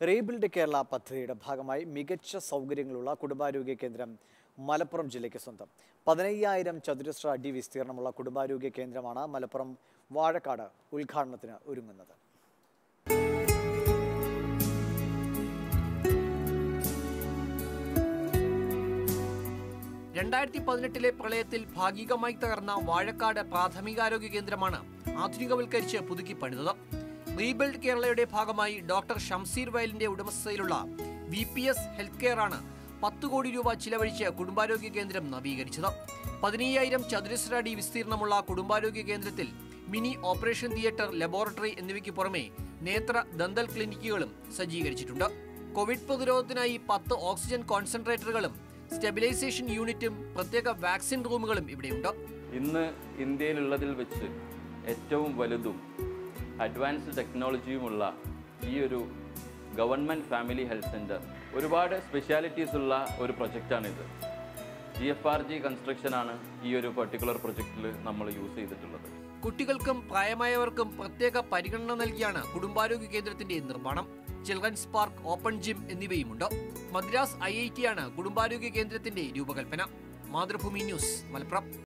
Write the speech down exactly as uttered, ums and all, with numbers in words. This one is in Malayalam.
റീബിൽഡ് കേരള പദ്ധതിയുടെ ഭാഗമായി മികച്ച സൗകര്യങ്ങളുള്ള കുടുംബാരോഗ്യ കേന്ദ്രം മലപ്പുറം ജില്ലയ്ക്ക് സ്വന്തം. പതിനയ്യായിരം ചതുരശ്ര അടി വിസ്തീർണമുള്ള കുടുംബാരോഗ്യ കേന്ദ്രമാണ് മലപ്പുറം വാഴക്കാട് ഉദ്ഘാടനത്തിന് ഒരുങ്ങുന്നത്. രണ്ടായിരത്തി പതിനെട്ടിലെ പ്രളയത്തിൽ ഭാഗികമായി തകർന്ന വാഴക്കാട് പ്രാഥമികാരോഗ്യ കേന്ദ്രമാണ് ആധുനികവൽക്കരിച്ച് പുതുക്കി പണിതത്. റീബിൽഡ് കേരളയുടെ ഭാഗമായി ഡോക്ടർ ഷംസീർ വയലിന്റെ ഉടമസ്ഥതയിലുള്ള V P S health care ആണ് പത്ത് കോടി രൂപ ചിലവഴിച്ച് കുടുംബാരോഗ്യ കേന്ദ്രം നവീകരിച്ചത്. പതിനയ്യായിരം ചതുരശ്ര അടി വിസ്തീർണമുള്ള കുടുംബാരോഗ്യ കേന്ദ്രത്തിൽ മിനി ഓപ്പറേഷൻ തിയേറ്റർ, ലബോറട്ടറി എന്നിവയ്ക്ക് പുറമെ നേത്ര ദന്തൽ ക്ലിനിക്കുകളും സജ്ജീകരിച്ചിട്ടുണ്ട്. കോവിഡ് പ്രതിരോധത്തിനായി പത്ത് ഓക്സിജൻ കോൺസെൻട്രേറ്ററുകളും സ്റ്റെബിലൈസേഷൻ യൂണിറ്റും പ്രത്യേക വാക്സിൻ റൂമുകളും ഇവിടെയുണ്ട്. ഇന്ന് ഇന്ത്യയിലുള്ളതിൽ വെച്ച് ഏറ്റവും വലുതും അഡ്വാൻസ്ഡ് ടെക്നോളജിയുമുള്ള ഈ ഒരു ഗവൺമെൻറ് ഫാമിലി ഹെൽത്ത് സെൻറ്റർ ഒരുപാട് സ്പെഷ്യാലിറ്റീസ് ഉള്ള ഒരു പ്രൊജക്റ്റാണിത്. ജി എഫ് ആർ ജി കൺസ്ട്രക്ഷനാണ് ഈ ഒരു പെർട്ടിക്കുലർ പ്രൊജക്റ്റിൽ നമ്മൾ യൂസ് ചെയ്തിട്ടുള്ളത്. കുട്ടികൾക്കും പ്രായമായവർക്കും പ്രത്യേക പരിഗണന നൽകിയാണ് കുടുംബാരോഗ്യ കേന്ദ്രത്തിന്റെ നിർമ്മാണം. ചിൽഡ്രൻസ് പാർക്ക്, ഓപ്പൺ ജിം എന്നിവയുമുണ്ട്. മദ്രാസ് ഐ ഐ ടി ആണ് കുടുംബാരോഗ്യ കേന്ദ്രത്തിന്റെ രൂപകൽപ്പന. മാതൃഭൂമി ന്യൂസ്, മലപ്പുറം.